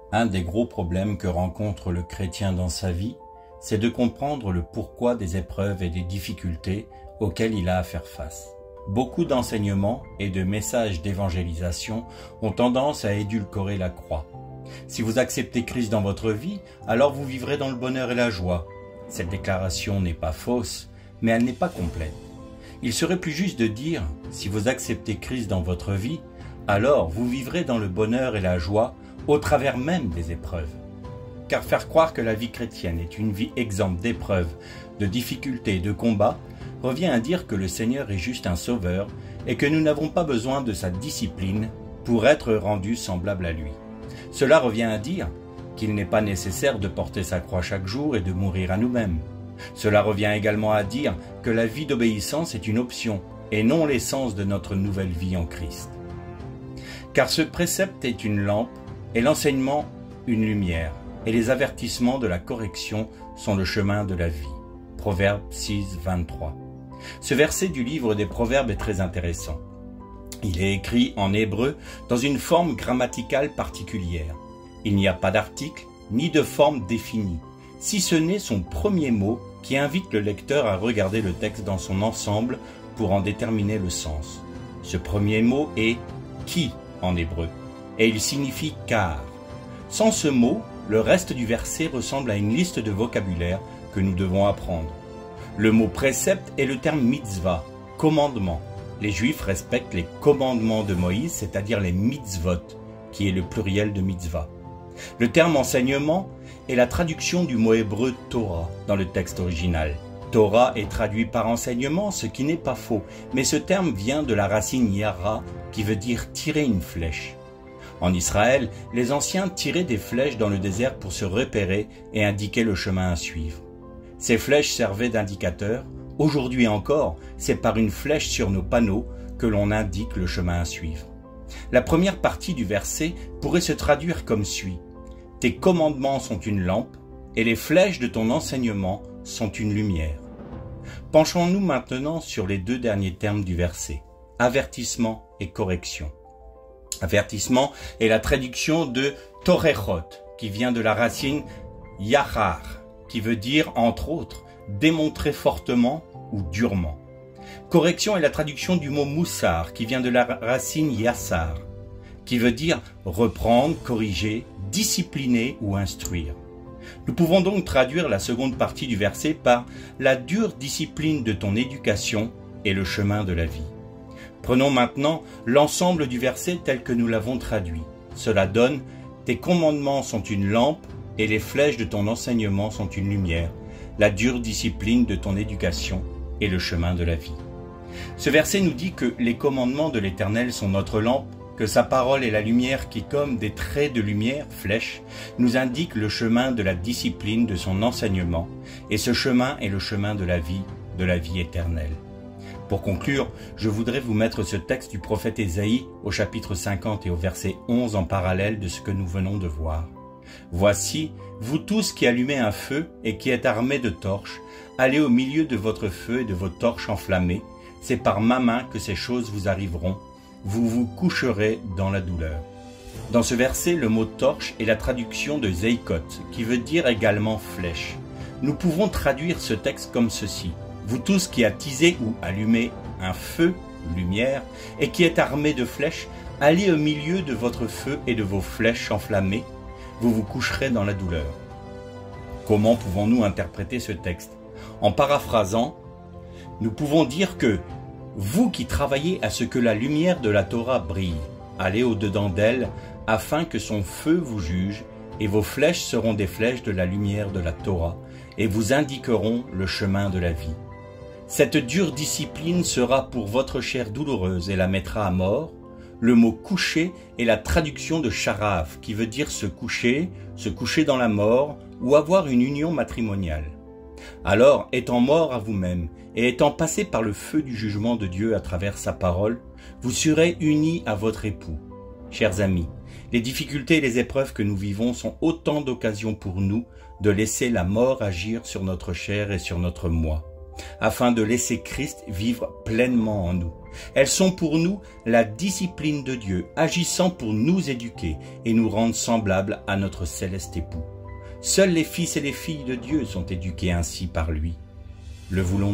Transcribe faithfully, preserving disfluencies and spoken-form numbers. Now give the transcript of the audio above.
Un des gros problèmes que rencontre le chrétien dans sa vie, c'est de comprendre le pourquoi des épreuves et des difficultés auxquelles il a à faire face. Beaucoup d'enseignements et de messages d'évangélisation ont tendance à édulcorer la croix. Si vous acceptez Christ dans votre vie, alors vous vivrez dans le bonheur et la joie. Cette déclaration n'est pas fausse, mais elle n'est pas complète. Il serait plus juste de dire, si vous acceptez Christ dans votre vie, alors vous vivrez dans le bonheur et la joie au travers même des épreuves. Car faire croire que la vie chrétienne est une vie exempte d'épreuves, de difficultés et de combats revient à dire que le Seigneur est juste un sauveur et que nous n'avons pas besoin de sa discipline pour être rendus semblables à lui. Cela revient à dire qu'il n'est pas nécessaire de porter sa croix chaque jour et de mourir à nous-mêmes. Cela revient également à dire que la vie d'obéissance est une option et non l'essence de notre nouvelle vie en Christ. Car ce précepte est une lampe et l'enseignement une lumière, et les avertissements de la correction sont le chemin de la vie. Proverbe six, vingt-trois. Ce verset du livre des Proverbes est très intéressant. Il est écrit en hébreu dans une forme grammaticale particulière. Il n'y a pas d'article ni de forme définie, si ce n'est son premier mot qui invite le lecteur à regarder le texte dans son ensemble pour en déterminer le sens. Ce premier mot est « qui » en hébreu, et il signifie « car ». Sans ce mot, le reste du verset ressemble à une liste de vocabulaire que nous devons apprendre. Le mot précepte est le terme mitzvah, commandement. Les Juifs respectent les commandements de Moïse, c'est-à-dire les mitzvot, qui est le pluriel de mitzvah. Le terme enseignement est la traduction du mot hébreu Torah dans le texte original. Torah est traduit par enseignement, ce qui n'est pas faux, mais ce terme vient de la racine yara, qui veut dire tirer une flèche. En Israël, les anciens tiraient des flèches dans le désert pour se repérer et indiquer le chemin à suivre. Ces flèches servaient d'indicateur. Aujourd'hui encore, c'est par une flèche sur nos panneaux que l'on indique le chemin à suivre. La première partie du verset pourrait se traduire comme suit. « Tes commandements sont une lampe, et les flèches de ton enseignement sont une lumière. » Penchons-nous maintenant sur les deux derniers termes du verset, avertissement et correction. Avertissement est la traduction de torechot, qui vient de la racine yachar, qui veut dire, entre autres, démontrer fortement ou durement. Correction est la traduction du mot moussar, qui vient de la racine yassar, qui veut dire reprendre, corriger, discipliner ou instruire. Nous pouvons donc traduire la seconde partie du verset par la dure discipline de ton éducation et le chemin de la vie. Prenons maintenant l'ensemble du verset tel que nous l'avons traduit. Cela donne « Tes commandements sont une lampe et les flèches de ton enseignement sont une lumière, la dure discipline de ton éducation et le chemin de la vie. » Ce verset nous dit que les commandements de l'Éternel sont notre lampe, que sa parole est la lumière qui, comme des traits de lumière, flèches, nous indique le chemin de la discipline de son enseignement, et ce chemin est le chemin de la vie, de la vie éternelle. Pour conclure, je voudrais vous mettre ce texte du prophète Ésaïe au chapitre cinquante et au verset onze en parallèle de ce que nous venons de voir. « Voici, vous tous qui allumez un feu et qui êtes armés de torches, allez au milieu de votre feu et de vos torches enflammées, c'est par ma main que ces choses vous arriveront, vous vous coucherez dans la douleur. » Dans ce verset, le mot torche est la traduction de zeikot, qui veut dire également flèche. Nous pouvons traduire ce texte comme ceci. Vous tous qui attisez ou allumez un feu, lumière, et qui êtes armés de flèches, allez au milieu de votre feu et de vos flèches enflammées, vous vous coucherez dans la douleur. Comment pouvons-nous interpréter ce texte? En paraphrasant, nous pouvons dire que vous qui travaillez à ce que la lumière de la Torah brille, allez au-dedans d'elle afin que son feu vous juge, et vos flèches seront des flèches de la lumière de la Torah, et vous indiqueront le chemin de la vie. Cette dure discipline sera pour votre chair douloureuse et la mettra à mort. Le mot coucher est la traduction de sharav, qui veut dire se coucher, se coucher dans la mort ou avoir une union matrimoniale. Alors, étant mort à vous-même et étant passé par le feu du jugement de Dieu à travers sa parole, vous serez unis à votre époux. Chers amis, les difficultés et les épreuves que nous vivons sont autant d'occasions pour nous de laisser la mort agir sur notre chair et sur notre moi. afin de laisser Christ vivre pleinement en nous. Elles sont pour nous la discipline de Dieu, agissant pour nous éduquer et nous rendre semblables à notre céleste époux. Seuls les fils et les filles de Dieu sont éduqués ainsi par lui. Le voulons-nous ?